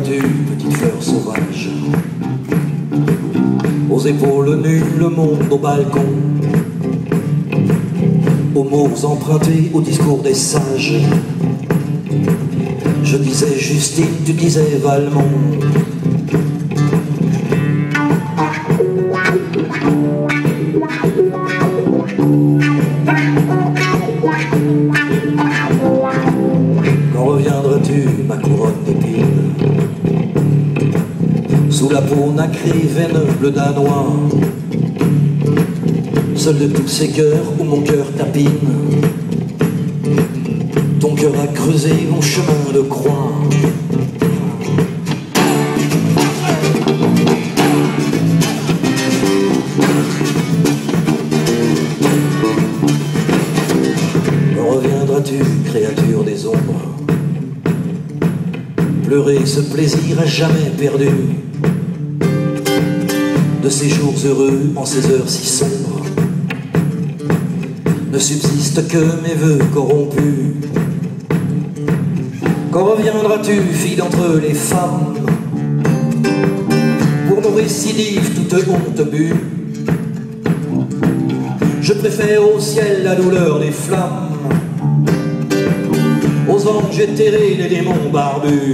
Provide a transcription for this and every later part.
reviendras-tu, petite fleur sauvage? Aux épaules nues, le monde au balcon, aux mots empruntés, au discours des sages. Je disais Justine, tu disais Valmont. Quand reviendras-tu, ma couronne d'épines? Sous la peau nacrée, veine bleu danois, seul de tous ces cœurs où mon cœur tapine. Ton cœur a creusé mon chemin de croix. Reviendras-tu, créature des ombres, pleurer ce plaisir à jamais perdu, de ces jours heureux en ces heures si sombres? Ne subsistent que mes vœux corrompus. Quand reviendras-tu, fille d'entre les femmes, pour nos récidives toute honte bue? Je préfère au ciel la douleur des flammes, aux anges éthérés les démons barbus.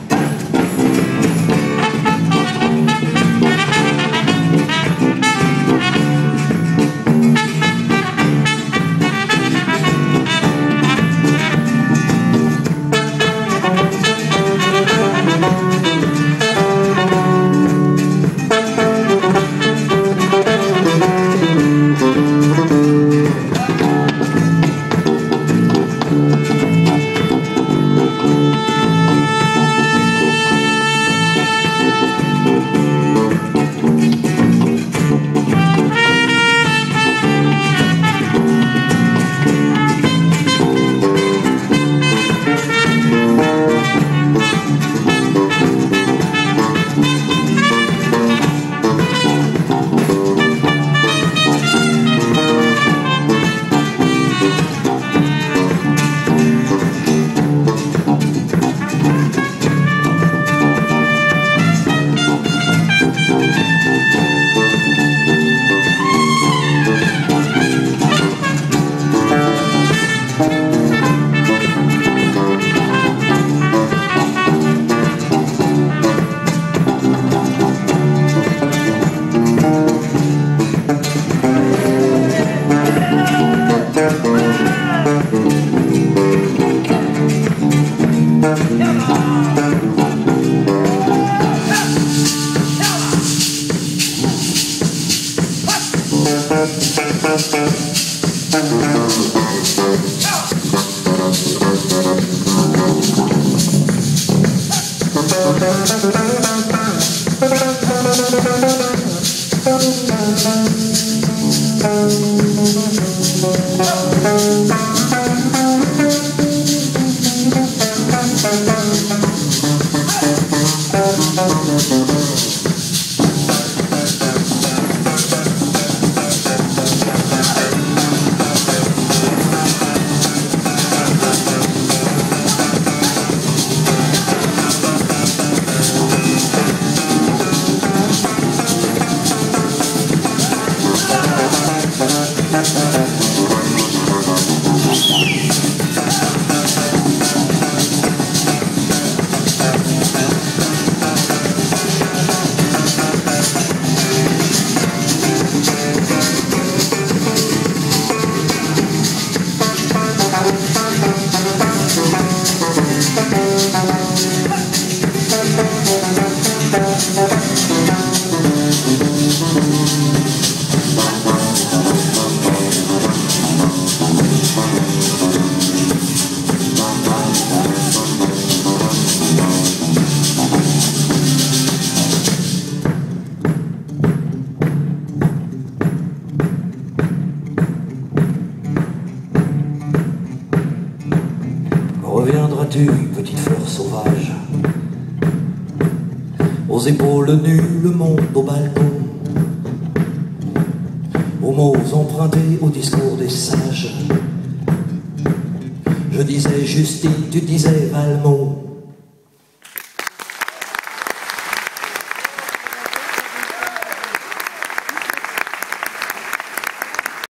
Reviendras-tu, petite fleur sauvage? Aux épaules nues, le monde au balcon, aux mots empruntés, au discours des sages. Je disais Justine, tu disais Valmont.